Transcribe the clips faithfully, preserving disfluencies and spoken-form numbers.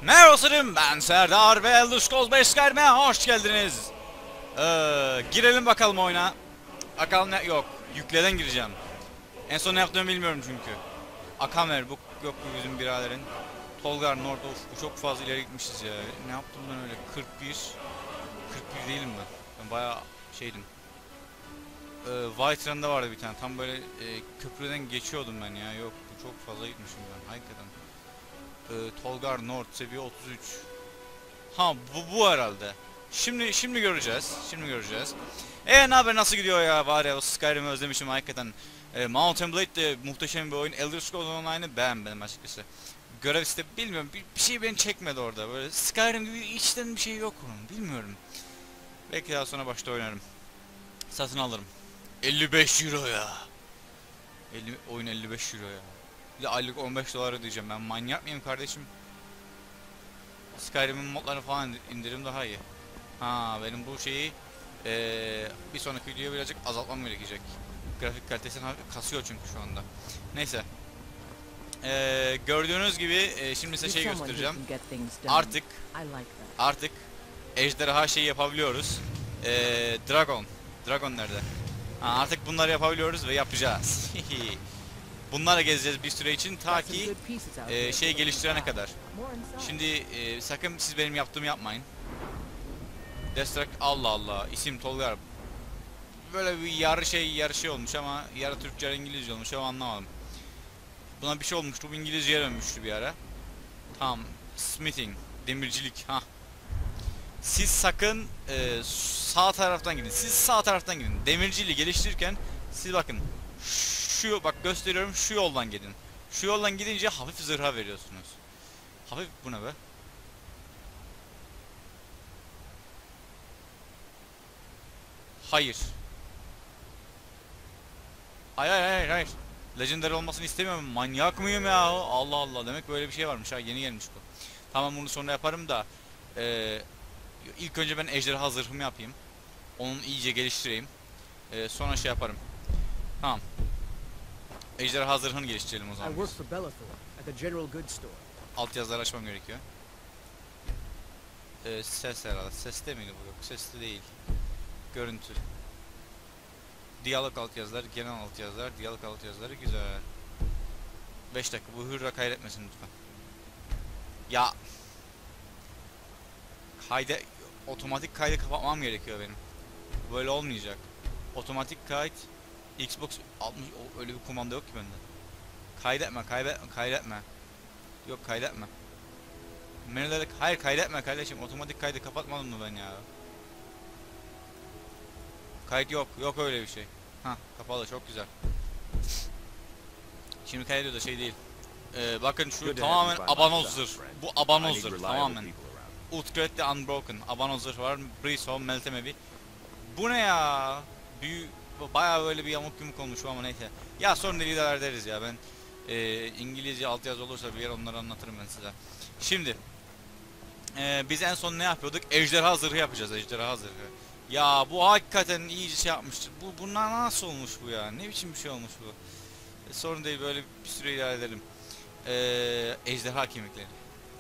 Merhaba, ben Serdar ve Elder Scrolls beş Skyrim'e hoş geldiniz. Ee, girelim bakalım oyuna. Bakalım ne yok. Yükleden gireceğim. En son ne yaptığımı bilmiyorum çünkü. Akamer bu yok bu bizim biraderin. Tolgar North of bu çok fazla ileri gitmişiz ya. Ne yaptım ben öyle? kırk bir kırk bir değilim ben. Ben bayağı şeydim. Ee, White Run'da vardı bir tane. Tam böyle e, köprüden geçiyordum ben ya. Yok bu çok fazla gitmişim ben hakikaten. Ee, Tolgar North seviye otuz üç. Ha bu bu herhalde. Şimdi şimdi göreceğiz. Şimdi göreceğiz. E ne haber, nasıl gidiyor ya? Var ya, o Skyrim'i özlemişim hakikaten. E, Mount and Blade de muhteşem bir oyun. Elder Scrolls Online'ı beğenmedim açıkçası. Görev işte bilmiyorum, bir, bir şey beni çekmedi orada. Böyle Skyrim gibi içten bir şey yok onun. Bilmiyorum. Belki daha sonra başta oynarım. Satın alırım. elli beş euro ya. elli, oyun elli beş euro ya. Bir de aylık on beş dolar ödeyeceğim. Ben manyak mıyım kardeşim? Skyrim'in modlarını falan indirim daha iyi. Ha benim bu şeyi ee, bir sonraki videoya birazcık azaltmam gerekecek. Grafik kalitesini kasıyor çünkü şu anda. Neyse. Ee, gördüğünüz gibi e, şimdi size şey göstereceğim. Artık artık ejderha şeyi yapabiliyoruz. Ee, Dragon. Dragon nerede? Ha, artık bunları yapabiliyoruz ve yapacağız. Bunlarla gezeceğiz bir süre için ta ki e, şey geliştirene kadar. Şimdi e, sakın siz benim yaptığımı yapmayın. Destruct, Allah Allah, isim Tolgar. Böyle bir yarı şey yarı şey olmuş ama yarı Türkçe yarı İngilizce olmuş ama anlamadım. Buna bir şey olmuştu, bu İngilizceye dönmüştü bir ara. Tamam, smithing, demircilik. Ha. Siz sakın e, sağ taraftan gidin. Siz sağ taraftan gidin. Demirciliği geliştirirken siz bakın. Şu bak gösteriyorum, şu yoldan gidin. Şu yoldan gidince hafif zırha veriyorsunuz. Hafif bu ne be? Hayır. Hayır hayır hayır hayır. Legendary olmasını istemiyorum. Manyak mıyım ya? Allah Allah, demek böyle bir şey varmış ha, yeni gelmiş bu. Tamam, bunu sonra yaparım da ee, ilk önce ben ejderha zırhımı yapayım. Onu iyice geliştireyim. Ee, sonra şey yaparım. Tamam. Ejderha zırhını geliştirelim o zaman. Alt yazıları açmam gerekiyor. Ee, ses herhalde. Seste miydi bu? Yok, sesli değil. Görüntü. Diyalog altyazılar, genel altyazılar, diyalog altyazıları güzel. beş dakika, bu hırra kaydetmesin lütfen. Ya kaydı, otomatik kaydı kapatmam gerekiyor benim. Böyle olmayacak. Otomatik kayıt Xbox altmış, öyle bir kumanda yok ki bende. Kaydetme, kaydetme, kaydetme. Yok kaydetme. Menülerde hayır kaydetme kardeşim, otomatik kaydı kapatmadım mı ben ya? Kayıt yok, yok öyle bir şey. Ha, kapalı, çok güzel. Şimdi kaydediyor da şey değil. Ee, bakın şu tamamen abanoz zırh. Bu abanoz zırh tamamen. Utgret'te Unbroken. Abanoz zırh var. Breeze Home, Meltemevi. Bu ne ya? Büyü, bayağı böyle bir yamuk yumuk olmuş ama neyse. Ya sonra liderler deriz ya, ben e, İngilizce altyazı olursa bir yer onları anlatırım ben size. Şimdi e, biz en son ne yapıyorduk? Ejderha zırhı yapacağız, ejderha zırhı. Ya bu hakikaten iyice şey yapmıştır. Bu bunlar nasıl olmuş bu ya? Ne biçim bir şey olmuş bu? E, sorun değil, böyle bir süre ilerleyelim. E, ejderha kemikleri.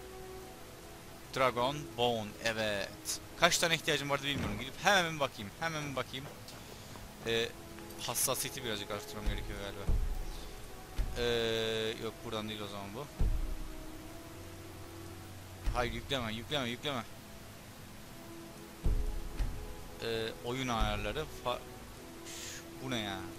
Dragon Bone, evet. Kaç tane ihtiyacım vardı bilmiyorum. Gidip hemen bir bakayım. Hemen bir bakayım. Ee, hassasiyeti birazcık arttırmam gerekiyor galiba. Ee, yok buradan değil o zaman bu. Hayır, yükleme, yükleme, yükleme. Ee, oyun ayarları. Fa bu ne ya?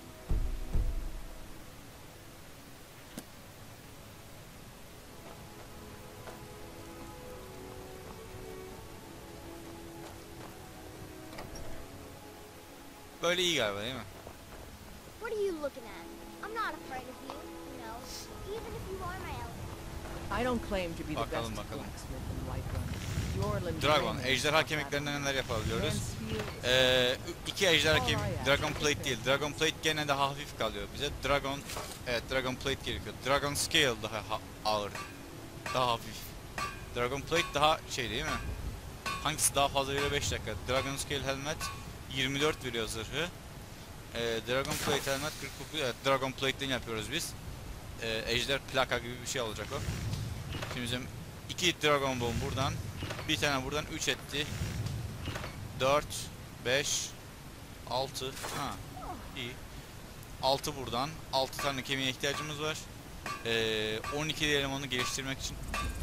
Böyle iyi galiba değil mi? What are you looking at? I'm not afraid of you, you know, even if you are my element. I don't claim to be the Bakalım best bakalım. blacksmith in Whiterun. Your Dragon, ejderha kemiklerinden neler yapabiliyoruz? Ee, iki ejderha kemik, Dragon Plate değil. Dragon Plate gene daha hafif kalıyor bize. Dragon, evet Dragon Plate gerekiyor. Dragon Scale daha ha ağır, daha hafif. Dragon Plate daha şey değil mi? Hangisi daha fazla veriyor? beş dakika. Dragon Scale Helmet yirmi dört veriyor zırhı. Ee, Dragon Plate Helmet kırk dokuz. Evet, Dragon Plate'den yapıyoruz biz. Ee, ejder plaka gibi bir şey olacak o. Şimdi bizim iki Dragon Ball buradan. Bir tane buradan üç etti. dört, beş, altı. Ha, iyi. altı buradan. altı tane kemiğe ihtiyacımız var. Ee, on iki elemanı geliştirmek için.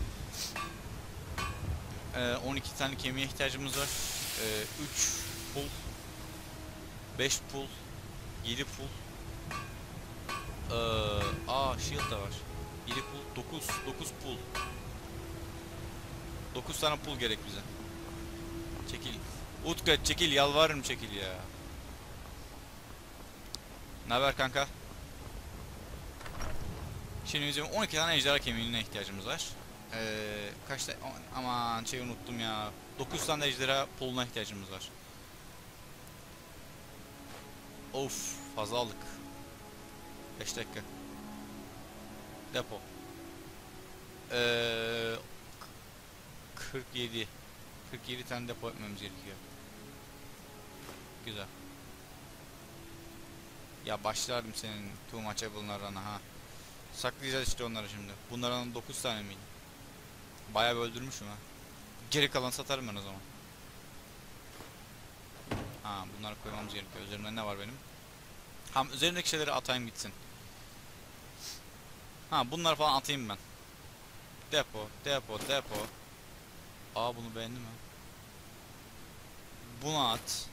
Ee, on iki tane kemiğe ihtiyacımız var. Ee, üç pul. beş pul. yedi pul. Ee, aa shield da var. yedi pul. dokuz. dokuz pul. dokuz tane pul gerek bize. Çekil. Utka çekil, yalvarırım çekil ya. Naber kanka? Şimdi bizim on iki tane ejderha kemiğine ihtiyacımız var. Ee, kaç tane? Aman şey unuttum ya. dokuz tane ejderha puluna ihtiyacımız var. Of, fazla aldık. beş dakika. Depo. Ee, kırk yedi. kırk yedi tane depo etmemiz gerekiyor. Güzel. Ya başlardım senin too much bunlardan ha. Saklayacağız işte onları şimdi. Bunlardan dokuz tane miydi? Bayağı bir öldürmüşüm ha. Geri kalan satarım ben o zaman. Ha, bunları koymamız gerekiyor. Üzerimde ne var benim? Ha, üzerimdeki şeyleri atayım gitsin. Ha, bunları falan atayım ben. Depo, depo, depo. Aa, bunu beğendim ha. Bunu at.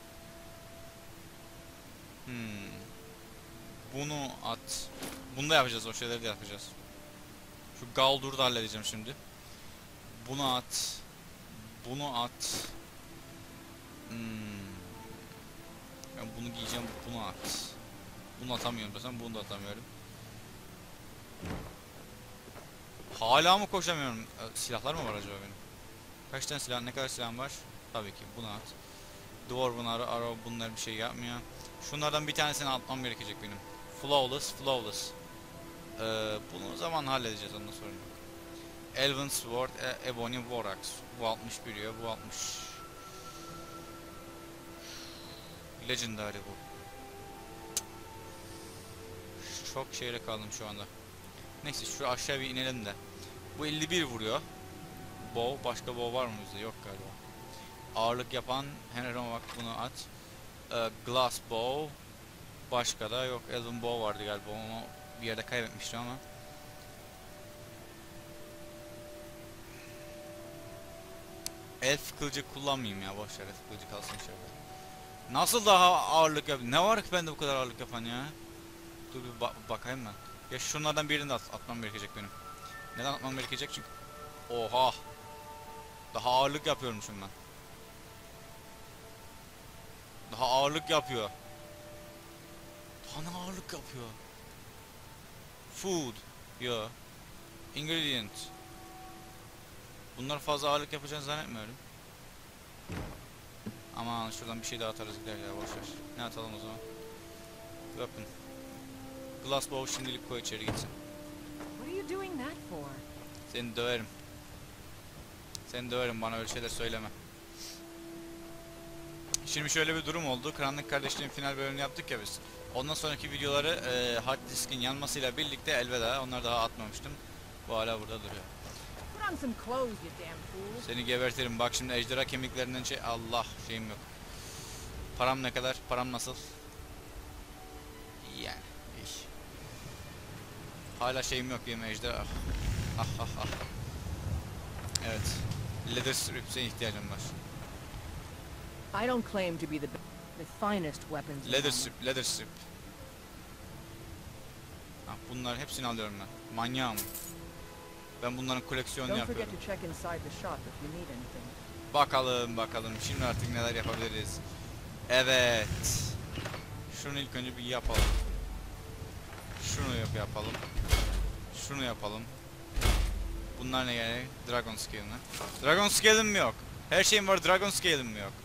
Hmm. Bunu at. Bunu da yapacağız, o şeyleri de yapacağız. Şu Galdur'u da halledeceğim şimdi. Bunu at. Bunu at. Hmm. Ben bunu giyeceğim, bunu at. Bunu atamıyorum desem, bunu da atamıyorum. Hala mı koşamıyorum? Ee, silahlar mı var acaba benim? Kaç tane silah, ne kadar silahım var? Tabii ki bunu at. Dwarven arrow, arrow bunlar bir şey yapmıyor. Şunlardan bir tanesini atmam gerekecek benim. Flawless, flawless. Ee, bunu zaman halledeceğiz, ondan sonra. Elven Sword, e Ebony War Axe. Bu altmış bir ya, bu altmış. Legendary bu. Çok şeyle kaldım şu anda. Neyse şu aşağı bir inelim de. Bu elli bir vuruyor. Bow, başka bow var mı bizde? Yok galiba. Ağırlık yapan Henry'e bak, bunu at. Ee, Glass Bow. Başka da yok. Elven Bow vardı galiba, onu bir yerde kaybetmiştim ama. Elf kılıcı kullanmayayım ya, boşver, elf kılıcı kalsın şöyle. Nasıl daha ağırlık yap? Ne var ki bende bu kadar ağırlık yapan ya? Dur bir ba bakayım ben. Ya şunlardan birini de at atmam gerekecek benim. Neden atmam gerekecek? Çünkü oha. Daha ağırlık yapıyormuşum ben. Daha ağırlık yapıyor. Daha ne ağırlık yapıyor? Food. Yo. Ingredient. Bunlar fazla ağırlık yapacağını zannetmiyorum. Aman şuradan bir şey daha atarız gider ya, boşver. Ne atalım o zaman? Weapon. Glass bow şimdilik koy içeri gitsin. What are you doing that for? Seni döverim. Seni döverim, bana öyle şeyler söyleme. Şimdi şöyle bir durum oldu. Karanlık Kardeşliğin final bölümünü yaptık ya biz. Ondan sonraki videoları e, hard diskin yanmasıyla birlikte elveda. Onları daha atmamıştım. Bu hala burada duruyor. Put on some clothes, you damn fool. Seni gebertirim. Bak şimdi ejderha kemiklerinden şey... Allah, şeyim yok. Param ne kadar? Param nasıl? Yani. İyi. Hala şeyim yok diyeyim, ejderha. Ah ah ah. Evet. Leather strips'e ihtiyacım var. I don't claim to be the the finest weapons. in Leather armor. strip, leather strip. Ha, bunların hepsini alıyorum ben. Manyağım. Ben bunların koleksiyonunu Don't forget yapıyorum. to check inside the shop if you need anything. Bakalım bakalım şimdi artık neler yapabiliriz. Evet. Şunu ilk önce bir yapalım. Şunu yap yapalım. Şunu yapalım. Bunlar ne gerek? Dragon Scale'ına. Dragon Scale'im mi yok? Her şeyim var, Dragon Scale'im mi yok?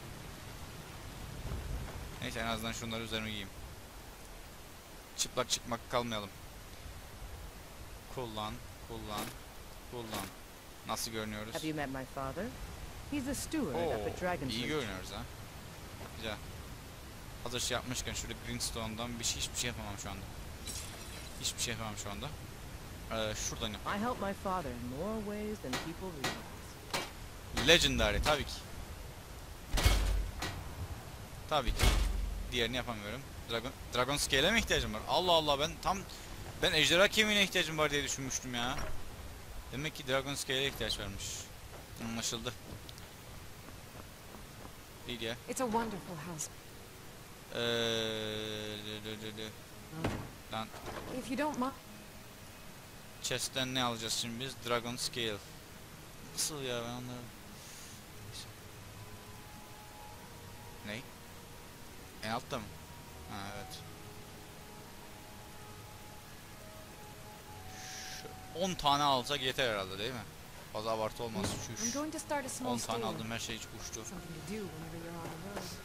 Neyse, en azından şunları üzerime giyeyim. Çıplak çıkmak kalmayalım. Kullan, kullan, kullan. Nasıl görünüyoruz? Have you met my father? He's a steward up at Oo, Dragon's iyi Reach. görünüyoruz ha. Güzel. Hazır şey yapmışken şurada Greenstone'dan bir şey, hiçbir şey yapamam şu anda. Hiçbir şey yapamam şu anda. Ee, şuradan yap. I help my father in more ways than people realize. Legendary tabii ki. Tabii ki. Diğerini yapamıyorum. Dragon, Dragon Scale'e mi ihtiyacım var? Allah Allah, ben tam ben ejderha kemiğine ihtiyacım var diye düşünmüştüm ya. Demek ki Dragon Scale'e ihtiyaç varmış. Anlaşıldı. İyi ya. It's a wonderful house. Eee dö- dö- dö- dö. Lan If you don't mind. chest'ten ne alacağız şimdi biz? Dragon Scale. Nasıl ya, ben onları... Ne? En altta mı? Ha evet. Şu on tane alsak yeter herhalde, değil mi? Fazla abartı olmaz. I'm Şu going to start a small on store. tane aldım, her şey hiç uçtu. Something to do whenever you're on the road.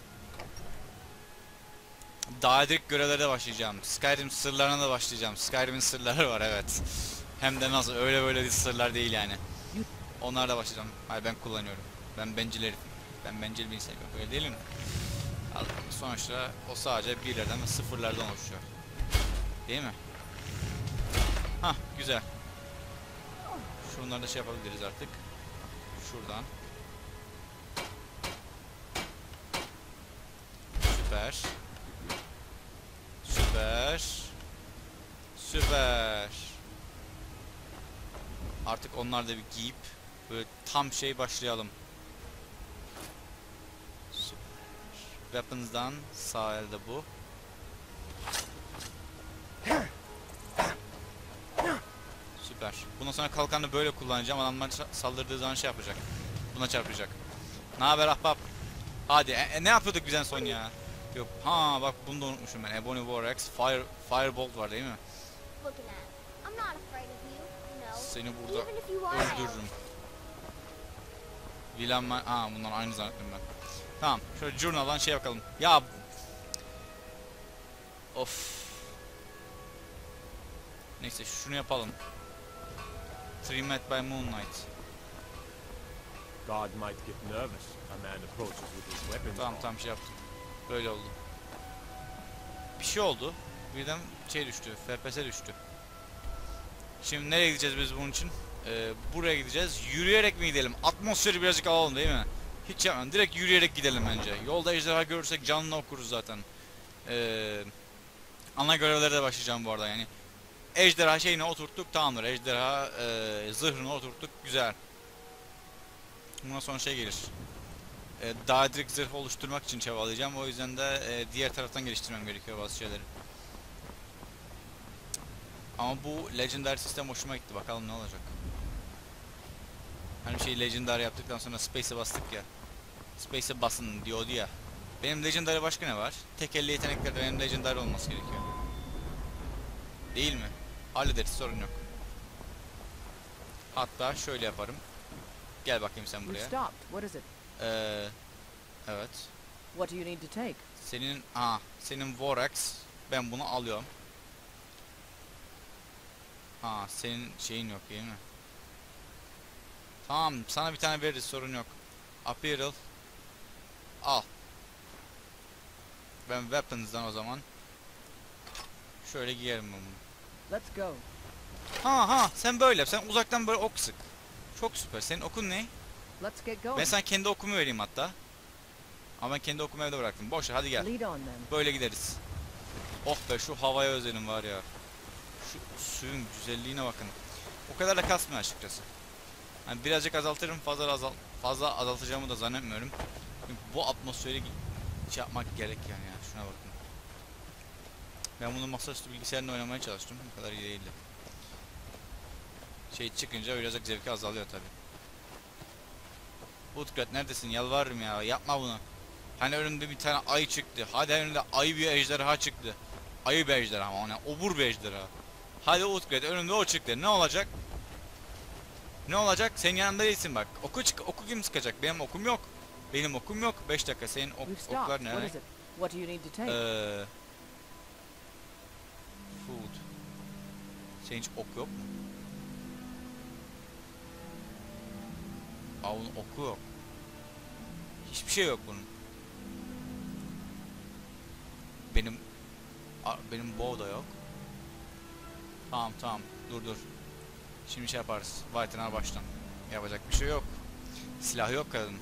Daha direkt görevlere başlayacağım. Skyrim sırlarına da başlayacağım. Skyrim'in sırları var, evet. Hem de nasıl, öyle böyle sırlar değil yani. Onlara da başlayacağım. Hayır, ben kullanıyorum. Ben bencil herifim. Ben bencil bir insanım. Öyle değil mi? Sonuçta o sadece birlerden ve sıfırlardan oluşuyor. Değil mi? Hah, güzel. Şunları da şey yapabiliriz artık. Şuradan. Süper. Süper. Süper. Artık onlar da bir giyip böyle tam şey başlayalım. Süper. Weapons'dan sağ elde bu. Süper. Bundan sonra kalkanı böyle kullanacağım. Adamlar saldırdığı zaman şey yapacak. Buna çarpacak. Ne haber ahbap? Hadi. E, e, ne yapıyorduk biz en son ya? Yok. Ha bak, bunu da unutmuşum ben. Ebony Warx, Fire Firebolt var değil mi? Looking at. I'm not afraid of you, you know. Seni burada Even if you are my öldürürüm. William, ha bunlar aynı zannettim ben. Tamam. Şöyle journal'dan şey bakalım. Ya. Of. Neyse şunu yapalım. Three Met by Moonlight. God might get nervous. A man approaches with his weapons. Tamam tamam, şey yaptım. Böyle oldu. Bir şey oldu. Birden şey düştü. F P S düştü. Şimdi nereye gideceğiz biz bunun için? Ee, buraya gideceğiz. Yürüyerek mi gidelim? Atmosferi birazcık alalım değil mi? Hiç yapmayalım. Direkt yürüyerek gidelim bence. Yolda ejderha görürsek canını okuruz zaten. Ee, ana görevlere de başlayacağım bu arada yani. Ejderha şeyine oturttuk, tamamdır. Ejderha e, zırhını oturttuk, güzel. Bundan sonra şey gelir. E, daha direkt zırh oluşturmak için çabalayacağım. O yüzden de e, diğer taraftan geliştirmem gerekiyor bazı şeyleri. Ama bu Legendary sistem hoşuma gitti. Bakalım ne olacak. Hani bir şey Legendary yaptıktan sonra Space'e bastık ya. Space'e basın diyordu ya. Benim Legendary başka ne var? Tek elli yeteneklerde benim Legendary olması gerekiyor. Değil mi? Hallederiz, sorun yok. Hatta şöyle yaparım. Gel bakayım sen You buraya. stopped. What is it? Ee, evet. What do you need to take? Senin aa senin Vorax, ben bunu alıyorum. Ha, senin şeyin yok değil mi? Tamam, sana bir tane veririz, sorun yok. Apparel al. Ben Weapons'dan o zaman şöyle giyerim bunu. Let's go. Ha ha, sen böyle yap. Sen uzaktan böyle ok sık. Çok süper. Senin okun ne? Let's get going. Ben sana kendi okumu vereyim hatta. Ama ben kendi okumu evde bıraktım. Boş ver, hadi gel. Lead on then. Böyle gideriz. Oh be, şu havaya özelim var ya. Şu suyun güzelliğine bakın. O kadar da kasmıyor açıkçası. Yani birazcık azaltırım, fazla azal fazla azaltacağımı da zannetmiyorum. Çünkü bu atmosferi şey yapmak gerek yani ya. Şuna bakın. Ben bunu masaüstü bilgisayarla oynamaya çalıştım. Bu kadar iyi değildi. Şey çıkınca birazcık zevki azalıyor tabi. Utgret neredesin? Yalvarırım ya. Yapma bunu. Hani önümde bir tane ayı çıktı. Hadi önümde ayı bir ejderha çıktı. Ayı bir ejderha ama ona obur bir ejderha. Hadi Utgret, önümde o çıktı. Ne olacak? Ne olacak? Senin yanında değilsin bak. Oku çık, oku kim sıkacak? Benim okum yok. Benim okum yok. beş dakika. Senin ok, We've stopped. oklar What ne? is it? What do you need to take? Eee Food. Senin hiç ok yok mu? Aa, bunun oku yok. Hiçbir şey yok bunun. Benim a, benim bow da yok. Tamam tamam. Dur dur. Şimdi şey yaparız. White'ın baştan. Yapacak bir şey yok. Silah yok kadın.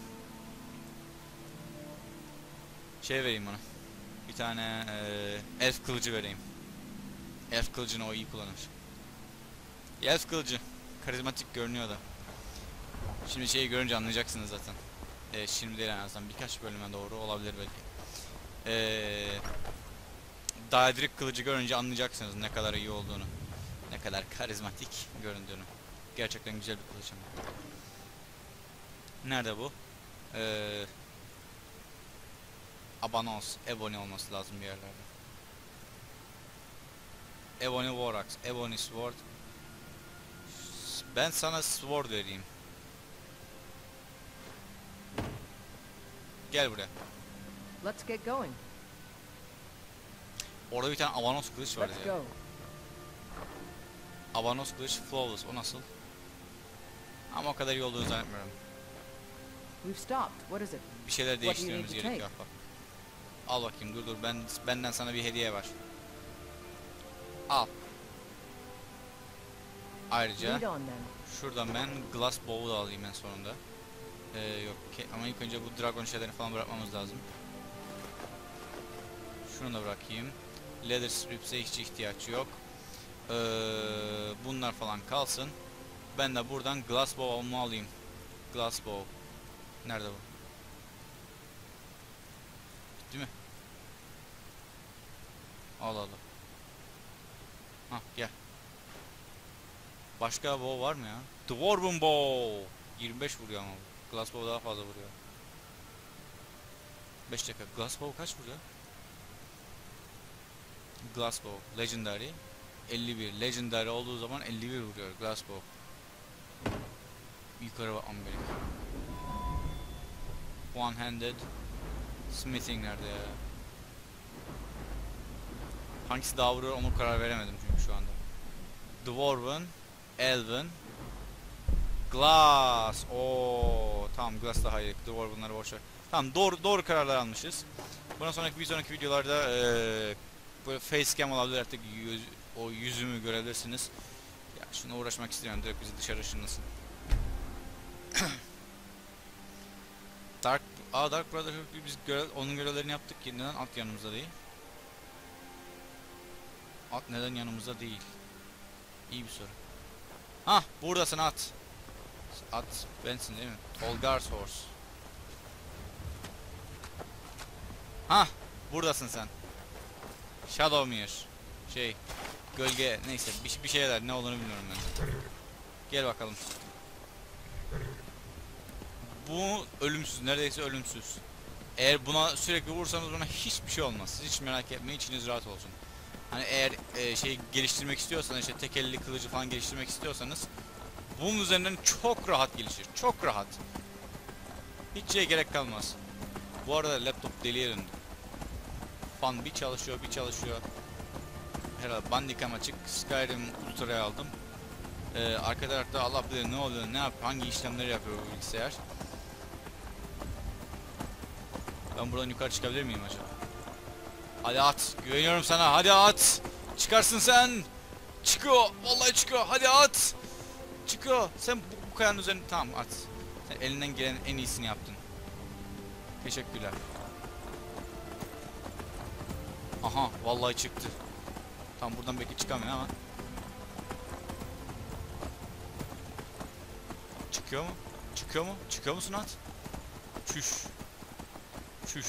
Şey vereyim ona. Bir tane e, elf kılıcı vereyim. Elf kılıcını o iyi kullanır. Elf kılıcı. Karizmatik görünüyor da. Şimdi şeyi görünce anlayacaksınız zaten. E, şimdi değil en azından. Birkaç bölüme doğru olabilir belki. Eee... Daedric kılıcı görünce anlayacaksınız ne kadar iyi olduğunu. Ne kadar karizmatik göründüğünü. Gerçekten güzel bir kılıç ama. Nerede bu? Ee, Abanos, Ebony olması lazım bir yerlerde. Ebony War Axe, Ebony Sword. Ben sana Sword vereyim. Gel buraya. Let's get going. Orada bir tane Avanos kılıç vardı Let's ya. go. Avanos kılıç Flawless, o nasıl? Ama o kadar iyi olduğunu zannetmiyorum. We've stopped. What is it? Bir şeyler What do you değiştirmemiz need to gerekiyor. Bak. Al bakayım, dur dur, ben benden sana bir hediye var. Al. Ayrıca Lead on then. şuradan ben Glass Bow'u da alayım en sonunda. Ee, yok ama ilk önce bu Dragon şeylerini falan bırakmamız lazım. Şunu da bırakayım. Leather Strips'e hiç ihtiyaç yok. Ee, bunlar falan kalsın. Ben de buradan Glass Bow'umu alayım. Glass Bow. Nerede bu? Bitti mi? Al al. Hah gel. Başka bow var mı ya? Dwarven Bow. yirmi beş vuruyor ama bu. Glass Bow daha fazla vuruyor. beş dakika. Glass Bow kaç vuruyor? Glass Bow. Legendary. elli bir. Legendary olduğu zaman elli bir vuruyor Glass Bow. Yukarı bakmam gerekiyor. One handed. Smithing nerede ya? Hangisi daha vuruyor onu karar veremedim çünkü şu anda. Dwarven, Elven, Glass. Oo, tamam Glass daha iyi. Dwarven'ları boş ver. Tamam doğru doğru kararlar almışız. Bundan sonraki bir sonraki videolarda ee, böyle facecam olabilir artık yüz, o yüzümü görebilirsiniz. Ya şuna uğraşmak istemiyorum, direkt bizi dışarı ışınlasın. Dark, aa Dark Brotherhood biz görev, onun görevlerini yaptık ki neden at yanımızda değil? At neden yanımızda değil? İyi bir soru. Hah buradasın at. At bensin değil mi? Tolgar's Horse. Hah buradasın sen. Shadowmere. Şey gölge neyse bir, bir şeyler ne olduğunu bilmiyorum ben de. Gel bakalım. Bu ölümsüz, neredeyse ölümsüz. Eğer buna sürekli vursanız buna hiçbir şey olmaz. Siz hiç merak etmeyin, içiniz rahat olsun. Hani eğer e, şey geliştirmek istiyorsanız, işte tek elli kılıcı falan geliştirmek istiyorsanız bunun üzerinden çok rahat gelişir. Çok rahat. Hiç şeye gerek kalmaz. Bu arada laptop deliye döndü. Fan bir çalışıyor, bir çalışıyor. Herhalde Bandicam açık. Skyrim Ultra'ya aldım. Ee, arka tarafta Allah bilir ne oluyor, ne yap, hangi işlemleri yapıyor bu bilgisayar. Ben buradan yukarı çıkabilir miyim acaba? Hadi at, güveniyorum sana, hadi at. Çıkarsın sen. Çıkıyor, vallahi çıkıyor, hadi at. Çıkıyor, sen bu, bu kayanın üzerine, tamam at. Sen elinden gelen en iyisini yaptın. Teşekkürler. Aha, vallahi çıktı. Tam buradan belki çıkamıyor ama. Çıkıyor mu? Çıkıyor mu? Çıkıyor musun at? Çüş. Çüş.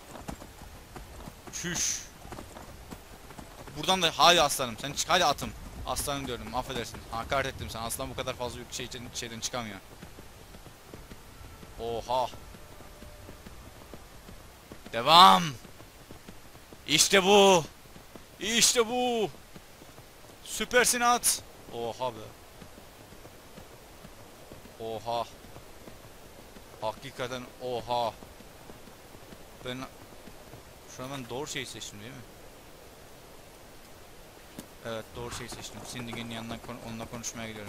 Çüş. Buradan da hadi aslanım. Sen çık hadi atım. Aslanım diyorum. Affedersin. Hakaret ettim sana. Aslan bu kadar fazla yük şey, şeyden çıkamıyor. Oha. Devam. İşte bu. İşte bu. Süpersin at. Oha be. Oha. Hakikaten oha. Ben şu an ben doğru şeyi seçtim değil mi? Evet doğru şeyi seçtim. Cindy'nin yanından kon onunla konuşmaya gidiyorum.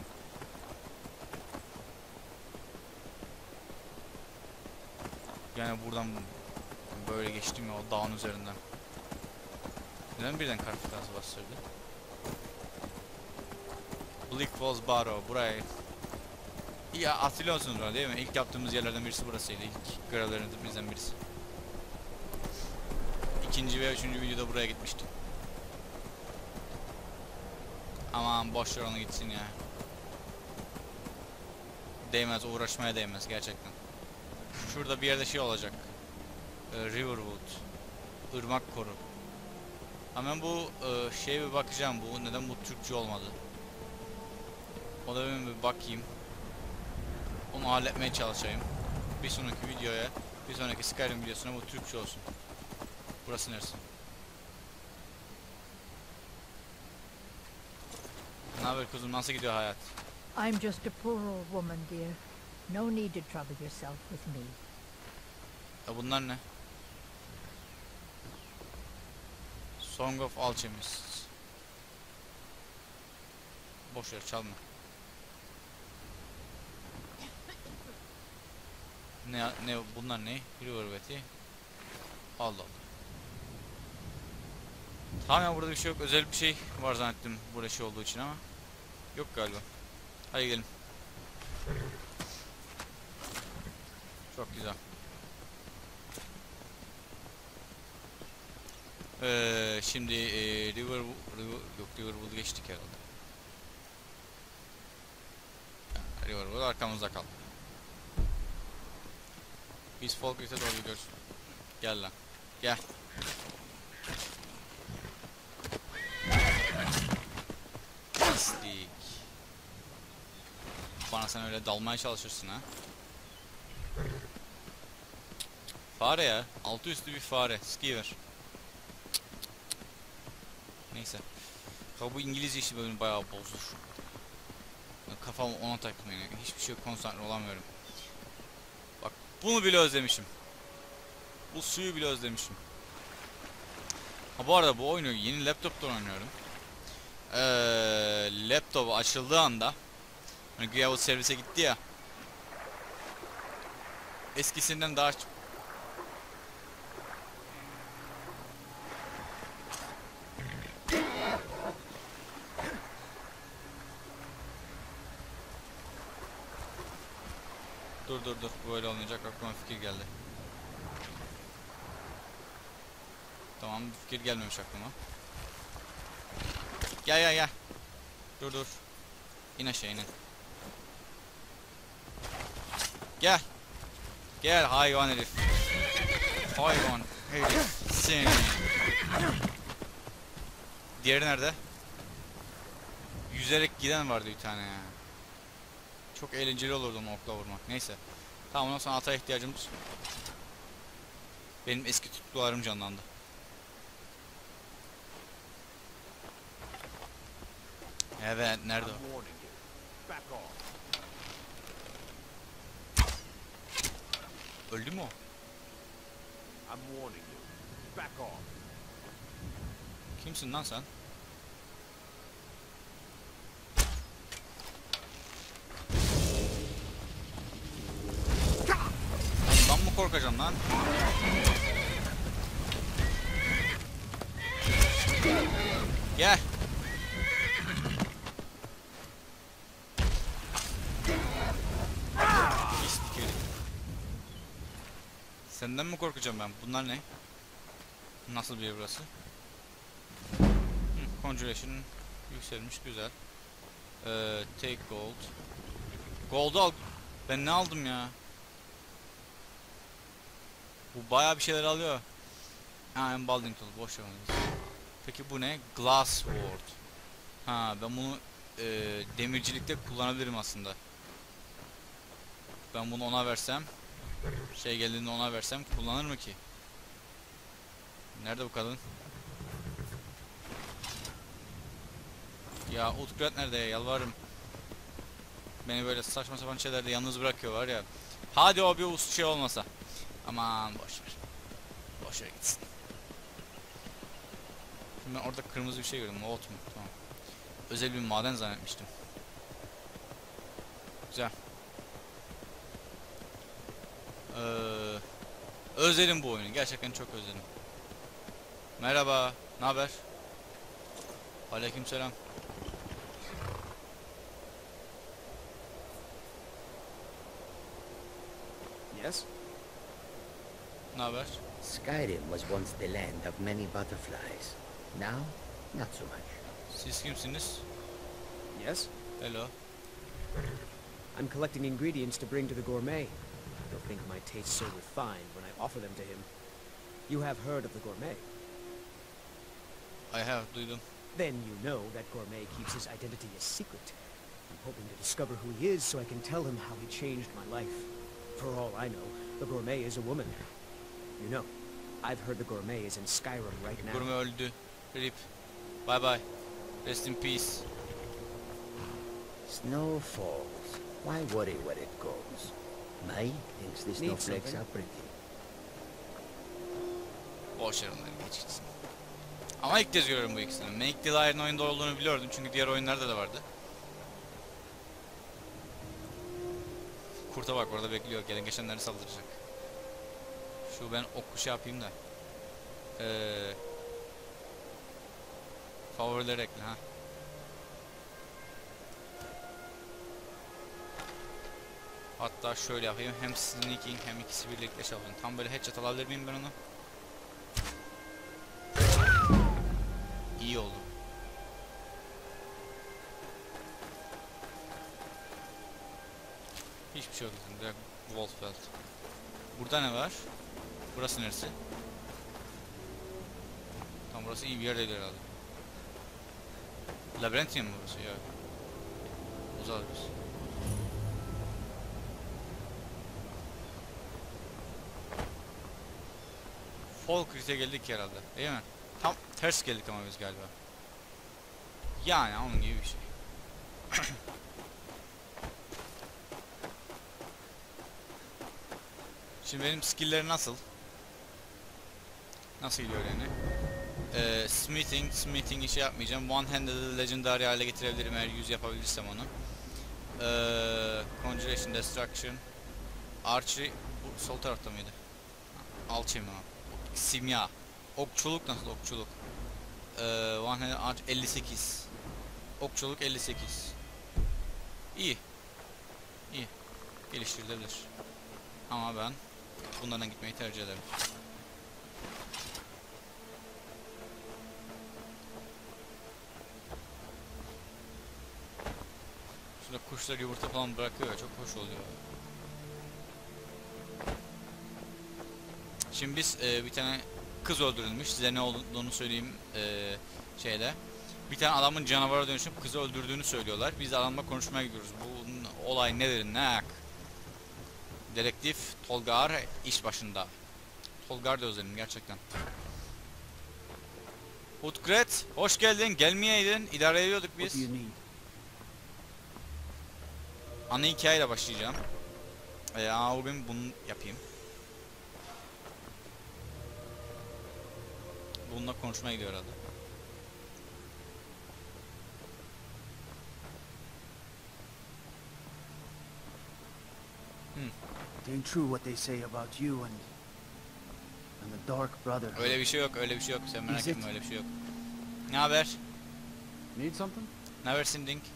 Yani buradan böyle geçtim ya o dağın üzerinden. Neden birden kar fırtınası bastırdı? Bleak Falls Barrow burayı. Ya hatırlıyorsunuz bana değil mi? İlk yaptığımız yerlerden birisi burasıydı. İlk görevlerimizden birisi. İkinci ve üçüncü videoda buraya gitmiştim. Aman boş ver onu gitsin ya. Değmez, uğraşmaya değmez gerçekten. Şurada bir yerde şey olacak. Ee, Riverwood. Irmak koru. Hemen bu e, şeye bir bakacağım, bu neden bu Türkçe olmadı. O da ben bir bakayım. Onu halletmeye çalışayım. Bir sonraki videoya, bir sonraki Skyrim videosuna bu Türkçe olsun. Burası neresi? Ne haber kuzum, nasıl gidiyor hayat? I'm just a poor old woman, dear. No need to trouble yourself with me. Ya bunlar ne? Song of Alchemists. Boş ver, çalma. Ne ne bunlar ne? Riverwet'i. Allah Allah. Tamam ya, burada bir şey yok. Özel bir şey var zannettim burada şey olduğu için ama yok galiba. Hadi gidelim. Çok güzel. Ee, şimdi e, River, River yok Riverwood geçtik herhalde. Riverwood arkamızda kaldı. Biz Falkreath'e doğru gidiyoruz. Gel lan. Gel. Pislik. Bana sen öyle dalmaya çalışırsın ha. Fare ya. Altı üstü bir fare. Skiver. Neyse. Ya bu İngilizce işi bölümü bayağı bozdu şu anda. Kafam ona takmıyor. Yani. Hiçbir şey konsantre olamıyorum. Bak bunu bile özlemişim. Bu suyu bile özlemişim. Ha bu arada bu oyunu yeni laptoptan oynuyorum. Ee, laptop açıldığı anda hani güya bu servise gitti ya. Eskisinden daha Dur dur dur, böyle olmayacak, aklıma fikir geldi. Tamam, bir fikir gelmemiş aklıma. Gel gel gel. Dur dur. İn aşağı, inin. Gel. Gel hayvan herif. Hayvan herif seni. Diğeri nerede? Yüzerek giden vardı bir tane ya. Çok eğlenceli olurdu onu okla vurmak. Neyse. Tamam, ondan sonra ata ihtiyacımız. Benim eski tutkularım canlandı. Evet, nerede o? I'm warning you. Back off. Öldü mü o? I'm warning you. Back off. Kimsin lan sen? Ondan mı korkacağım lan? Gel. Pislik herif. Senden mi korkacağım ben? Bunlar ne? Nasıl bir yer burası? Hı, Conjuration yükselmiş, güzel. Ee, take gold. Gold'u al. Ben ne aldım ya? Bu bayağı bir şeyler alıyor. Ha, embalding tool, boş ver onu. Peki bu ne? Glass sword. Ha, ben bunu e, demircilikte kullanabilirim aslında. Ben bunu ona versem, şey geldiğinde ona versem kullanır mı ki? Nerede bu kadın? Ya Utgrat nerede ya? Yalvarırım. Beni böyle saçma sapan şeylerde yalnız bırakıyor var ya. Hadi o bir usta şey olmasa. Aman boş ver. Boş ver gitsin. Şimdi ben orada kırmızı bir şey gördüm. Ot mu? Tamam. Özel bir maden zannetmiştim. Güzel. Ee, özledim bu oyunu. Gerçekten çok özledim. Merhaba. Ne haber? Aleykümselam. Yes? Ne haber? Skyrim was once the land of many butterflies. Now, not so much. Siz kimsiniz? Yes? Hello. I'm collecting ingredients to bring to the gourmet. He'll think my tastes so refined when I offer them to him. You have heard of the gourmet? I have, duydum. Then you know that gourmet keeps his identity a secret. I'm hoping to discover who he is so I can tell him how he changed my life. For all I know, the gourmet is a woman. You know, I've heard the gourmet is in Skyrim right now. Gurme öldü. Rip. Bye bye. Rest in peace. Snow falls. Why worry where it goes? Mai thinks the Need snowflakes something? are pretty. Boş ver onları, geç gitsin. Ama ilk kez görüyorum bu ikisini. Make the Lion oyunda olduğunu biliyordum çünkü diğer oyunlarda da vardı. Kurta bak orada bekliyor, gelen geçenleri saldıracak. Şu ben ok şey yapayım da. Ee, favorileri ekle ha. Hatta şöyle yapayım, hem sneaking hem ikisi birlikte şey yapayım. Tam böyle headshot alabilir miyim ben onu? İyi oldu. Hiçbir şey yok zaten, direkt Wolfeld. Burada ne var? Burası neresi? Tam burası iyi bir yerdeydi herhalde. Labirentin mi burası ya? Uzak biz. Falkrit'e geldik herhalde, değil mi? Tam ters geldik ama biz galiba. Yani onun gibi bir şey. Şimdi benim skill'lerim nasıl? Nasıl gidiyor yani? Ee, smithing, smithing işi yapmayacağım. One handed legendary hale getirebilirim eğer yüz yapabilirsem onu. Ee, conjuration, destruction, archery, bu sol tarafta mıydı? Alchemy mi? Simya. Okçuluk nasıl okçuluk? Ee, one handed arch elli sekiz. Okçuluk elli sekiz. İyi. İyi. Geliştirilebilir. Ama ben bunlardan gitmeyi tercih ederim. Şurada kuşlar yumurta falan bırakıyor ya, çok hoş oluyor. Şimdi biz e, bir tane kız öldürülmüş. Size ne olduğunu söyleyeyim e, şeyde. Bir tane adamın canavara dönüşüp kızı öldürdüğünü söylüyorlar. Biz de adamla konuşmaya gidiyoruz. Bu olay nedir, ne yak? Dedektif Tolgar iş başında. Tolgar da özledim gerçekten. Utkret, hoş geldin. Gelmeyeydin. İdare ediyorduk biz. Ana hikayeyle başlayacağım. Ee, ama bugün bunu yapayım. Bununla konuşmaya gidiyor herhalde. Hmm. It ain't true what they say about you and and the Dark Brotherhood. Öyle bir şey yok, öyle bir şey yok. Sen merak Is etme, it? öyle bir şey yok. Ne haber? Need something? Ne habersin Dink?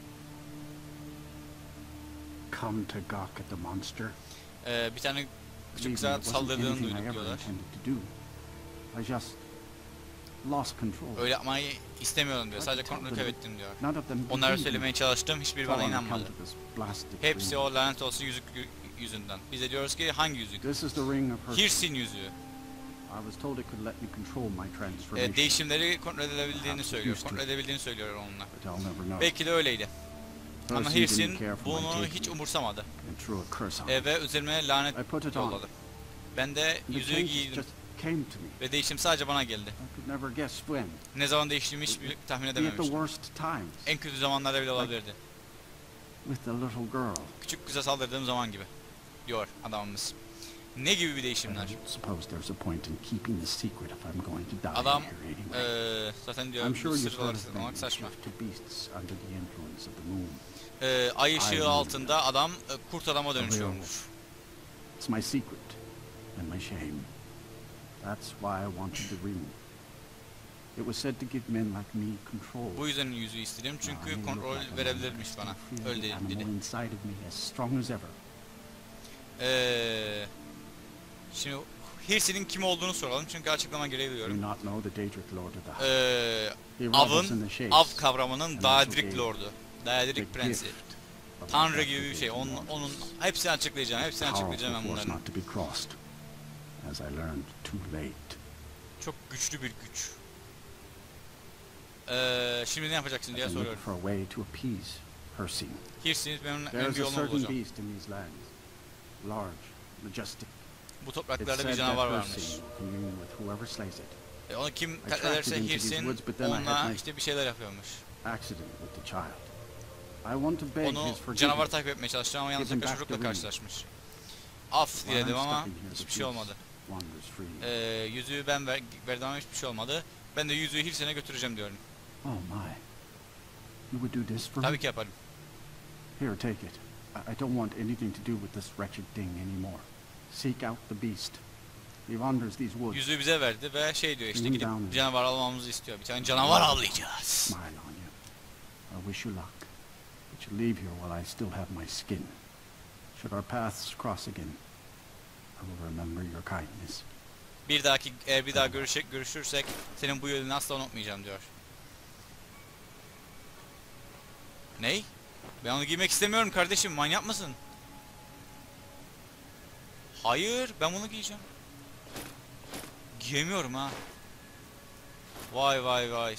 Come to gawk at the monster. Ee, bir tane küçük Believe me, kıza it wasn't saldırdığını anything I duyduk ever diyorlar. intended to do. I just lost control. Öyle yapmayı istemiyordum diyor. I Sadece could tell kontrolü them kaybettim diyor. None of them Onlara believed me. söylemeye çalıştım, hiçbiri All bana on inanmadı. account of this blasted Hepsi ring. o lanet olsun yüzük yü- yüzünden. Biz de diyoruz ki hangi yüzük? This is the ring of Hercules. Hirsin yüzüğü. I was told it could let me control my Ee, transformation. değişimleri kontrol edebildiğini Perhaps it söylüyor. used to. Kontrol edebildiğini söylüyor onunla. But I'll never know. Belki de öyleydi. Ama Hercules didn't Hirsin care for my bunu taking hiç umursamadı. and threw a curse on Ee, me. ve üzerime lanet I put it on. yolladı. Ben de The yüzüğü change giydim. just came to me. Ve değişim sadece bana geldi. I could never guess when. Ne zaman değiştiğimi hiç bir- tahmin Be at the edememiştim. worst times. En kötü zamanlarda bile olabilirdi. With the little girl. Küçük kıza saldırdığım zaman gibi. Diyor adamımız. Ne gibi bir I değişimler? don't suppose there's a point in keeping the secret if I'm going to die Adam here anyway. eee zaten diyor I'm sure you've sır heard olarak of saklamak them saçma. to beasts under the influence of the moon. Eee ay I ışığı know altında adam e, kurt adama A dönüşüyormuş. werewolf. It's my secret and my shame. That's why I wanted the ring. It was said to give men like me control. Bu yüzden yüzüğü istedim Now, I çünkü may look kontrol like a man, verebilirmiş but I bana. still feel Öyle the dedi. animal dedi. inside of me as strong as ever. Ee, şimdi Hirci'nin kim olduğunu soralım çünkü açıklama gereği Do you duyuyorum. not know the Daedric Lord of the House? Ee, He revels in avın, the shades. av kavramının and also Daedric gave Lord'u. the Daedric Prensi. gift of Tanrı the gibi bir şey. Daedric Onun, Lord. onun hepsini açıklayacağım. Hepsini açıklayacağım ben Powerful force bunların. not to be crossed, as I learned too late. Çok güçlü bir güç. Ee, şimdi ne yapacaksın diye I've been soruyorum. looking for a way to appease Hircine. Hirci'nin benim There en is bir a yolunu certain bulacağım. beast in these lands, large, majestic. Bu It's topraklarda said bir that canavar varmış. Hircine commune with whoever slays it. E, onu kim attracted katlederse into these Hircin woods, but then I had onunla my- işte bir şeyler yapıyormuş. Accident with the child. I want to beg Onu his forgiveness. canavar takip etmeye çalıştı ama Give yanlışlıkla him back çocukla the ring. karşılaşmış. Af While diledim I'm ama stuck in here, the hiçbir şey peace olmadı. wanders freely. Ee, yüzüğü ben ver, verdim ama hiçbir şey olmadı. Ben de yüzüğü Hircin'e götüreceğim diyorum. Oh my. You would do this for Tabii me? ki yaparım. Here, take it. I, I don't want anything to do with this wretched thing anymore. Seek out the beast. He wanders these woods. Yüzüğü bize verdi ve şey diyor işte Bring gidip down the- canavar almamızı istiyor. Bir tane canavar avlayacağız. Smile on you. I wish you luck. But you leave here while I still have my skin. Should our paths cross again, I will remember your kindness. Bir dahaki eğer bir daha görüşecek görüşürsek senin bu yolunu asla unutmayacağım diyor. Ney? Ben onu giymek istemiyorum kardeşim, manyak mısın? Hayır, ben bunu giyeceğim. Giyemiyorum ha. Vay vay vay.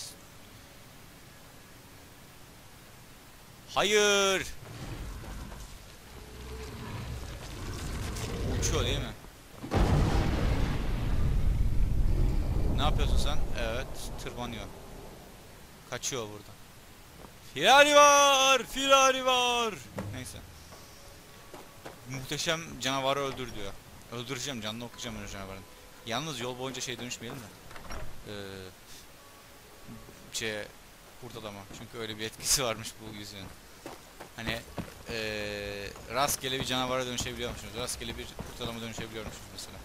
Hayır. Uçuyor değil mi? Ne yapıyorsun sen? Evet, tırmanıyor. Kaçıyor buradan. Firari var! Firari var! Neyse. Muhteşem canavarı öldür diyor. Öldüreceğim, canını okuyacağım öyle canavarın. Yalnız yol boyunca şey dönüşmeyelim de. Ee, şey, kurt adama. Çünkü öyle bir etkisi varmış bu yüzüğün. Hani ee, rastgele bir canavara dönüşebiliyormuşsunuz. Rastgele bir kurt adama dönüşebiliyormuşsunuz mesela.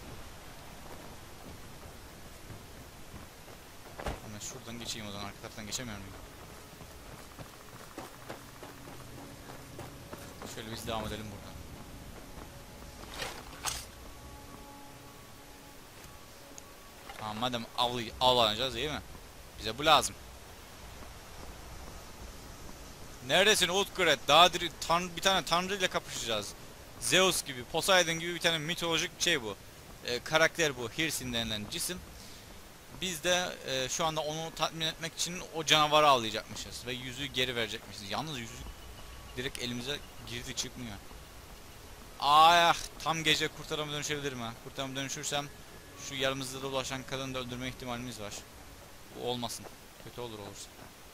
Hemen şuradan geçeyim o zaman. Arka taraftan geçemiyor muyum? Şöyle biz devam edelim buradan. Tamam, madem avlı, avlanacağız değil mi? Bize bu lazım. Neredesin Utgred? Daha diri, tan bir tane tanrı ile kapışacağız. Zeus gibi, Poseidon gibi bir tane mitolojik şey bu. Ee, karakter bu. Hircin denilen cisim. Biz de e, şu anda onu tatmin etmek için o canavarı avlayacakmışız ve yüzüğü geri verecekmişiz. Yalnız yüzük direkt elimize girdi, çıkmıyor. Ah, tam gece kurt adama dönüşebilirim ha. Kurt adama dönüşürsem şu yanımızda dolaşan kadını da öldürme ihtimalimiz var. Bu olmasın. Kötü olur olursa.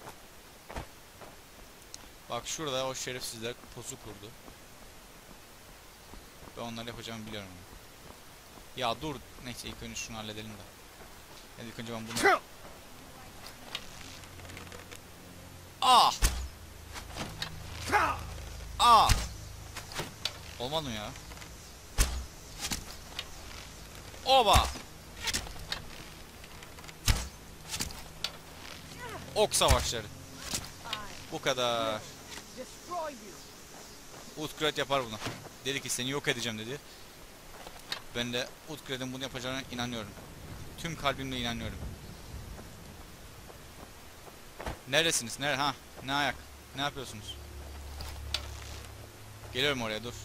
Bak şurada o şerefsizler pusu kurdu. Ben onları yapacağımı biliyorum. Ya dur. Neyse ilk önce şunu halledelim de. Yani ilk önce ben bunu... Ah! Ah! Olmadı mı ya? Oba! Ok savaşları. Bu kadar. Utgred yapar bunu. Dedi ki seni yok edeceğim dedi. Ben de Utgred'in bunu yapacağına inanıyorum. Tüm kalbimle inanıyorum. Neredesiniz? Nere? Ha? Ne ayak? Ne yapıyorsunuz? Geliyorum oraya, dur.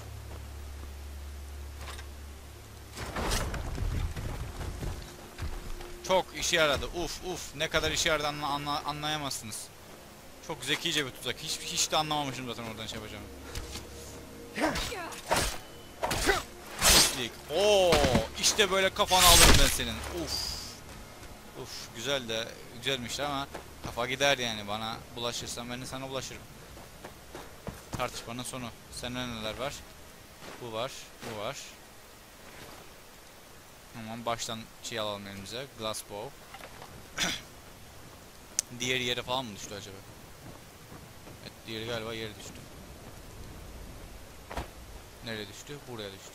Çok işe yaradı. Uf uf. Ne kadar işe yaradı anla, anla, anlayamazsınız. Çok zekice bir tuzak. Hiç, hiç de anlamamışım zaten oradan şey yapacağımı. Pislik. Oo, işte böyle kafanı alırım ben senin. Uf. Uf, güzel de güzelmiş ama kafa gider yani, bana bulaşırsan ben de sana bulaşırım. Tartışmanın sonu. Sende neler var? Bu var, bu var. Tamam, baştan şey alalım elimize. Glass bow. Diğeri yere falan mı düştü acaba? Evet, diğeri galiba yere düştü. Nereye düştü? Buraya düştü.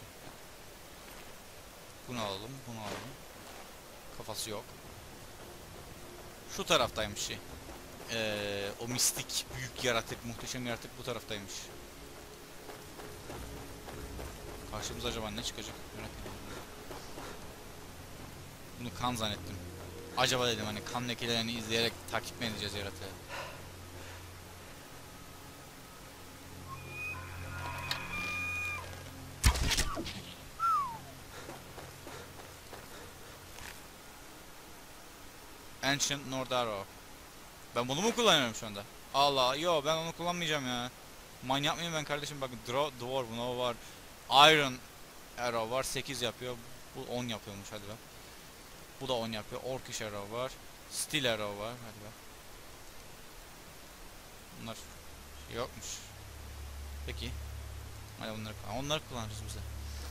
Bunu alalım, bunu alalım. Kafası yok. Şu taraftaymış şey. Ee, o mistik büyük yaratık, muhteşem yaratık bu taraftaymış. Karşımıza acaba ne çıkacak merak ediyorum. Bunu kan zannettim. Acaba dedim hani kan lekelerini izleyerek takip mi edeceğiz yaratığı? Ancient Nordaro. Ben bunu mu kullanıyorum şu anda? Allah, yo ben onu kullanmayacağım ya. Manyak mıyım ben kardeşim? Bakın Dwarf Nova var. Iron Arrow var, sekiz yapıyor. Bu on yapıyormuş, hadi be. Bu da on yapıyor. Orcish Arrow var. Steel Arrow var, hadi be. Bunlar yokmuş. Peki. Hadi onları, onları kullanırız bize.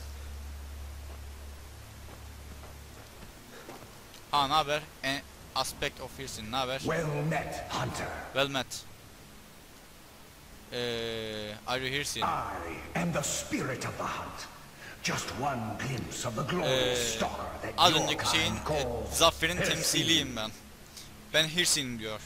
Ha, ne haber? E, Aspect of Fears'in, ne haber? Well met, Hunter. Well met. Eee, are you here, Sin? I am the spirit of the hunt. Just one glimpse of the glorious Ee, stalker that az your önceki şeyin kind e, calls zaferin Hircine. temsiliyim ben. Ben Hircine diyor.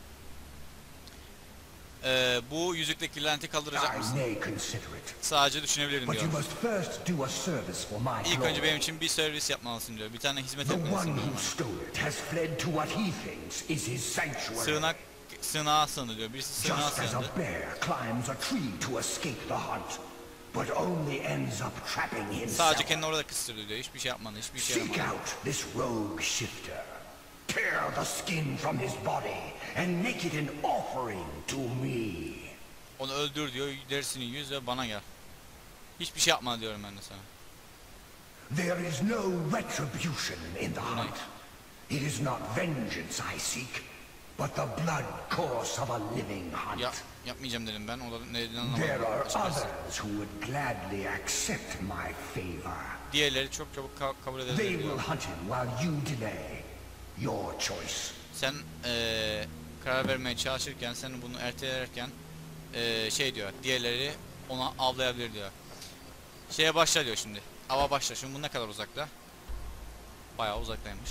Ee, bu yüzükteki laneti kaldıracak I mısın? may consider it, Sadece düşünebilirim but you diyor. must first do a service for my İlk önce benim glory. için bir servis yapmalısın diyor. Bir tane hizmet The one etmelisin diyor who bana. stole it has fled to what he thinks is his sanctuary. Sığınak, sığınağa sığındı diyor. Birisi sığınağa Just as sığındı. a bear climbs a tree to escape the hunt, but only ends up trapping himself. Sadece kendini orada kıstırdı diyor. Hiçbir şey yapmadı, hiçbir şey Seek yapmadı. out this rogue shifter. Tear the skin from his body and make it an offering to me. Onu öldür diyor, derisini yüz ve bana gel. Hiçbir şey yapma diyorum ben de sana. There is no retribution in the hunt. It is not vengeance I seek, but the blood course of a living hunt. Ya, yapmayacağım dedim ben. O da neden There anlamadım. are açıkçası. others who would gladly accept my favor. Diğerleri çok çabuk ka kabul They ederler will diyor. hunt him while you delay. Your choice. Sen eee karar vermeye çalışırken, sen bunu ertelerken eee şey diyor, diğerleri ona avlayabilir diyor. Şeye başla diyor şimdi. Ava başla. Şimdi bu ne kadar uzakta? Bayağı uzaktaymış.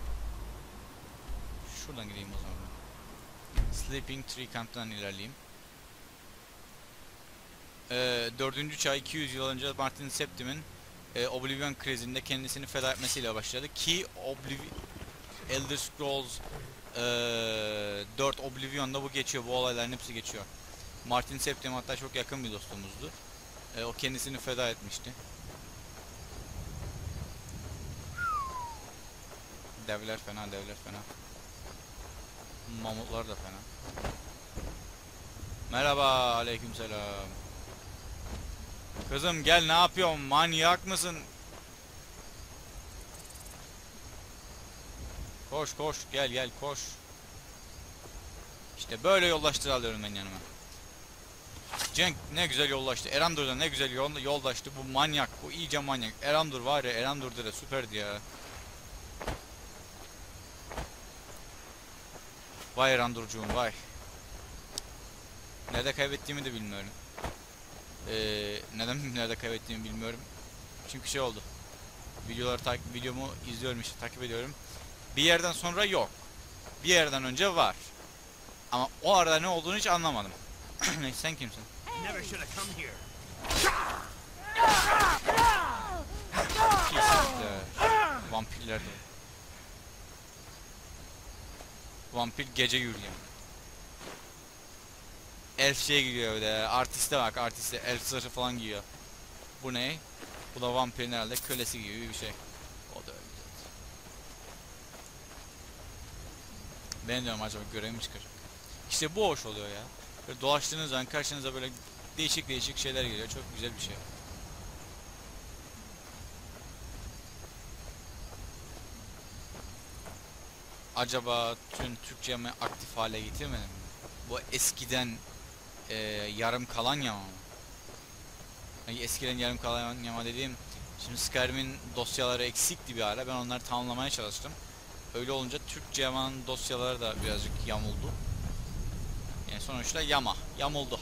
Şuradan gideyim o zaman. Sleeping Tree Camp'tan ilerleyeyim. Ee, dördüncü çağ iki yüz yıl önce Martin Septim'in e, Oblivion krizinde kendisini feda etmesiyle başladı. Ki Oblivion Elder Scrolls e, dört Oblivion'da bu geçiyor. Bu olayların hepsi geçiyor. Martin Septim hatta çok yakın bir dostumuzdu. E, o kendisini feda etmişti. Devler fena, devler fena. Mamutlar da fena. Merhaba, aleykümselam. Kızım gel, ne yapıyorsun? Manyak mısın? Koş koş, gel gel koş. İşte böyle yoldaşlar alıyorum ben yanıma. Cenk ne güzel yollaştı. Erandur da ne güzel yol, yoldaştı. Bu manyak, bu iyice manyak. Erandur var ya, Erandur da süperdi ya. Vay Erandurcuğum vay. Nerede kaybettiğimi de bilmiyorum. Ee, neden nerede kaybettiğimi bilmiyorum. Çünkü şey oldu. Videoları takip, videomu izliyorum işte, takip ediyorum. Bir yerden sonra yok. Bir yerden önce var. Ama o arada ne olduğunu hiç anlamadım. Neyse, sen kimsin? Never should have come here. Pislikler. Vampirler de. Vampir gece yürüyen. Elf şey giyiyor öyle. Artiste bak, artiste. Elf zırhı falan giyiyor. Bu ne? Bu da vampirin herhalde kölesi gibi bir şey. O da öyle. Ben diyorum acaba görev mi çıkacak? İşte bu hoş oluyor ya. Böyle dolaştığınız zaman karşınıza böyle değişik değişik şeyler geliyor. Çok güzel bir şey. Acaba tüm Türkçemi aktif hale getirmedim mi? Bu eskiden e, yarım kalan yama mı? Yani eskiden yarım kalan yama dediğim, şimdi Skyrim'in dosyaları eksikti bir ara, ben onları tamamlamaya çalıştım. Öyle olunca Türkçe yamanın dosyaları da birazcık yamuldu. Yani sonuçta yama, yamuldu.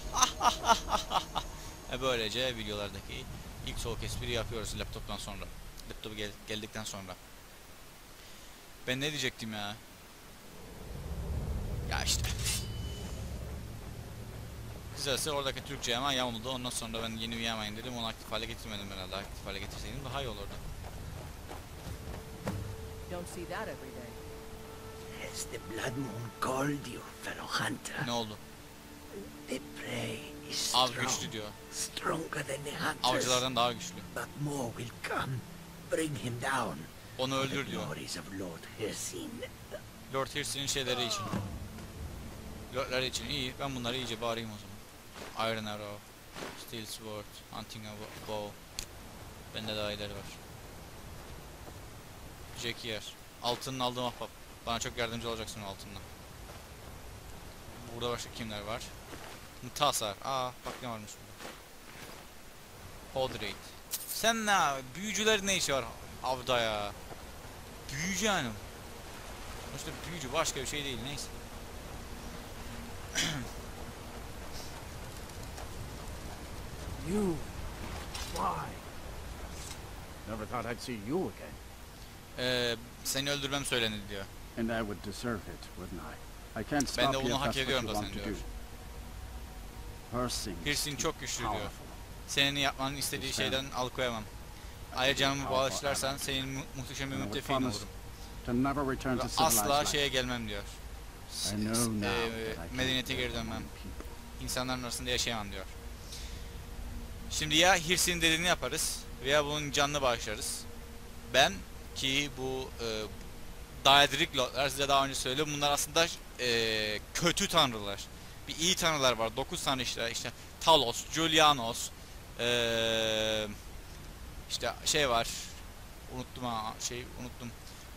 e böylece videolardaki ilk soğuk espri yapıyoruz laptoptan sonra. Laptopu gel geldikten sonra. Ben ne diyecektim ya? Ya işte. Kısacası oradaki Türkçe hemen yamuldu. Ondan sonra ben yeni üyemeyin dedim. Onu aktif hale getirmedim herhalde. Aktif hale getirseydim daha iyi olurdu. Don't see that every day. Has the blood moon called you, fellow hunter? Ne oldu? The prey is Av strong, güçlü diyor. stronger than the hunters. Avcılardan daha güçlü. But more will come. Bring him down. Onu For the öldür diyor. glories of Lord Hircine. Lord Hircine'in şeyleri için. Lordları için iyi. Ben bunları iyice bağırayım o zaman. Iron Arrow, Steel Sword, Hunting a Bow. Bende daha iyileri var. Jackier. Altının aldığım ahbap. Bana çok yardımcı olacaksın o altından. Burada başka kimler var? Mutasar. Aa bak ne varmış burada. Odrate. Sen ne? Büyücülerin ne işi var avda ya? Büyücü yani. İşte büyücü başka bir şey değil, neyse. You? Why? Never thought I'd see you again. Ee, seni öldürmem söylenildi diyor. And I would deserve it, wouldn't I? I can't Ben stop de you bunu if hak that's what ediyorum you da want sen to do. diyor. Hircine Hircine is çok too güçlü diyor. powerful. Senin yapmanın istediği şeyden alıkoyamam. Eğer canımı bağışlarsan senin mu muhteşem bir And I would müttefiğin promise olurum. to never return to Ve civilized asla life. şeye gelmem diyor. I know now Eee, that I can't medeniyete live geri dönmem. among people. İnsanların arasında yaşayamam diyor. Şimdi ya Hircine'in dediğini yaparız veya bunun canını bağışlarız. Ben ki bu e, Daedric Lordlar size daha önce söyledim, bunlar aslında e, kötü tanrılar. Bir iyi tanrılar var. dokuz tane işte işte Talos, Julianos, e, işte şey var. Unuttum ha şey unuttum.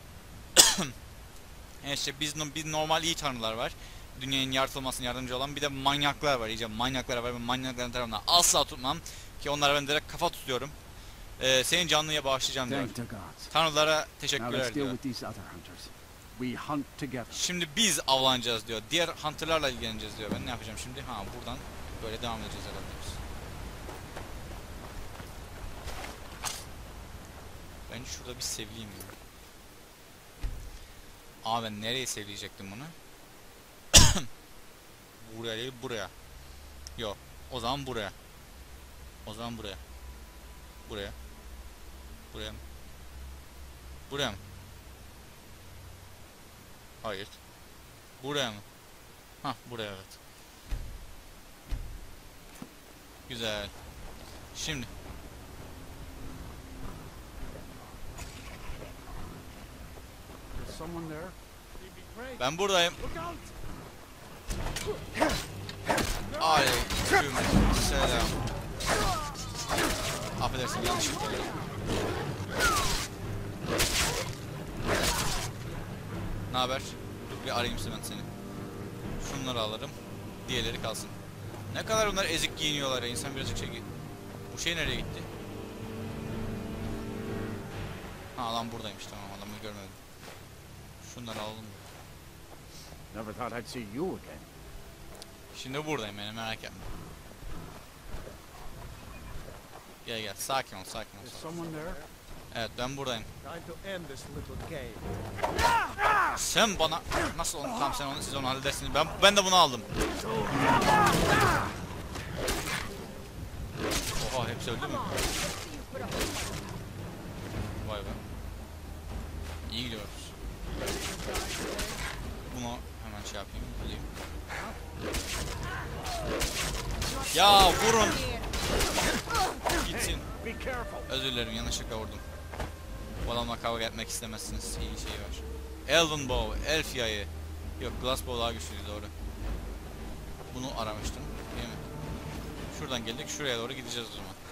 Yani işte biz biz normal iyi tanrılar var. Dünyanın yaratılmasına yardımcı olan bir de manyaklar var. İyice manyaklar var. Ben manyakların tarafından asla tutmam ki onlara ben direkt kafa tutuyorum. Ee, senin canlıya bağışlayacağım diyor. Thank the gods. Tanrılara Now let's teşekkürler deal diyor. with these other hunters. We hunt together. Şimdi biz avlanacağız diyor. Diğer hunter'larla ilgileneceğiz diyor. Ben ne yapacağım şimdi? Ha buradan böyle devam edeceğiz herhalde biz. Ben şurada bir sevleyeyim ya. Aa ben nereye sevleyecektim bunu? Buraya değil buraya. Yok. O zaman buraya. O zaman buraya. Buraya. Buraya mı? Buraya mı? Hayır. Buraya mı? Hah buraya evet. Güzel. Şimdi. There's someone there. Ben buradayım. Aleyküm selam. Affedersin yanlışlıkla oldu. Ne haber? Dur bir arayayım ben seni. Şunları alırım. Diğerleri kalsın. Ne kadar bunlar ezik giyiniyorlar ya. İnsan birazcık şey giy... Bu şey nereye gitti? Ha lan buradaymış, tamam, adamı görmedim. Şunları alalım. Never thought I'd see you again. Şimdi buradayım yani, merak etme. Gel gel, sakin ol, sakin ol. Is Sakin ol. someone there? Evet, ben buradayım. Time to end this little game. Sen bana nasıl onu, tamam sen onu, siz onu halledersiniz. Ben ben de bunu aldım. Oha, hepsi öldü mü? Vay be. İyi gidiyoruz. Bunu hemen şey yapayım, alayım. Ya vurun. Gitsin. Özür dilerim, yanlışlıkla vurdum. Bu adamla kavga etmek istemezsiniz. İyi şey var. Elven Bow, Elf yayı. Yok, Glass Bow daha güçlüydü, doğru. Bunu aramıştım, değil mi? Şuradan geldik, şuraya doğru gideceğiz o zaman.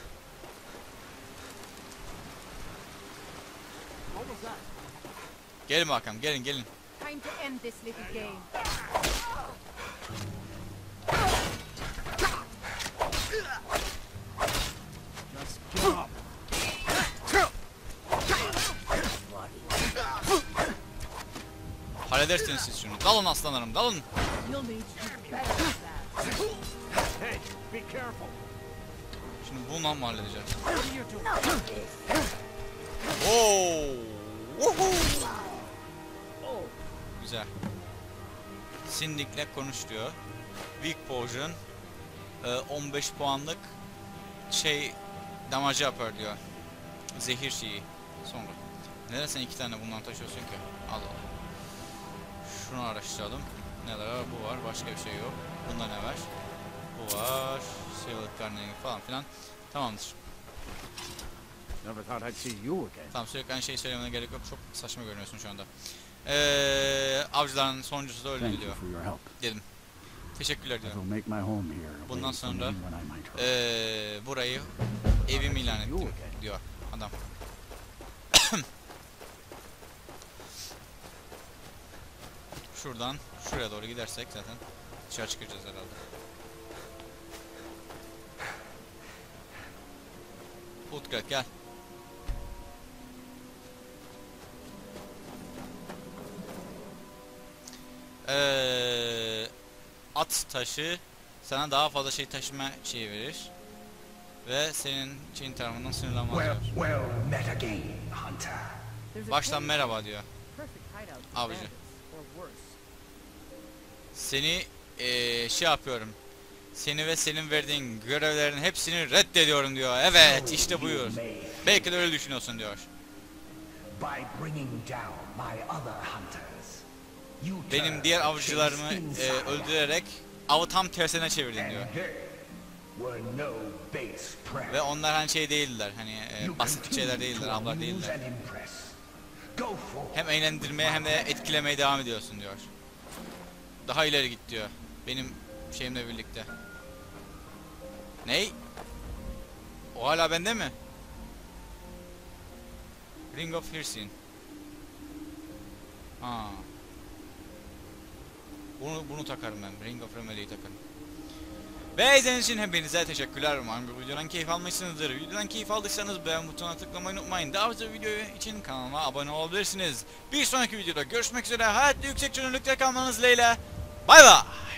Gelin bakalım, gelin gelin. Time to end this little game. Just give up. Halledersiniz siz şunu. Dalın aslanlarım, dalın. You'll need to better than that. Hey, be careful. Şimdi bununla mı halledeceğiz? What are you doing? Oo! Woohoo! Güzel. Sindik'le konuş diyor. Weak Potion. e, on beş puanlık şey damacı yapar diyor. Zehir şeyi. Sonra. Neden sen iki tane bundan taşıyorsun ki? Al al. Şunu araştıralım. Neler var? Bu var. Başka bir şey yok. Bunda ne var? Bu var. Sevilik karneni falan filan. Tamamdır. Never thought I'd see you again. Tamam, sürekli aynı şeyi söylemene gerek yok. Çok saçma görünüyorsun şu anda. Eee avcıların sonuncusu da öldü Thank you diyor. for your help. Dedim. Teşekkürler I diyor. will make my home here. Bundan away from sonra anyone I might hurt. eee burayı evim ilan ettim diyor adam. Şuradan şuraya doğru gidersek zaten dışarı çıkacağız herhalde. Utgard gel. Ee, at taşı sana daha fazla şey taşıma şeyi verir ve senin şeyin tarafından sınırlanmaz Well, diyor. well met again, Hunter. There's a Baştan cave merhaba diyor. perfect hideout for Avcı. bandits, or worse. Seni ee, şey yapıyorum. Seni ve senin verdiğin görevlerin hepsini reddediyorum diyor. Evet, işte buyur. Belki de öyle düşünüyorsun diyor. By bringing down my other hunters, you Benim diğer avcılarımı ee, öldürerek avı tam tersine çevirdin diyor. were no base prey. Ve onlar hani şey değiller, hani ee, basit şeyler değiller, avlar değiller. And impress. Go forth. Hem eğlendirmeye hem de etkilemeye devam ediyorsun diyor. Daha ileri git diyor. Benim şeyimle birlikte. Ney? O hala bende mi? Ring of Hirsin. Ha. Bunu bunu takarım ben. Ring of Remedy'yi takarım. Ve izlediğiniz için hepinize teşekkürler. Umarım bu videodan keyif almışsınızdır. Videodan keyif aldıysanız beğen butonuna tıklamayı unutmayın. Daha fazla video için kanalıma abone olabilirsiniz. Bir sonraki videoda görüşmek üzere. Hayatta yüksek çözünürlükte kalmanız dileğiyle. Bay bay.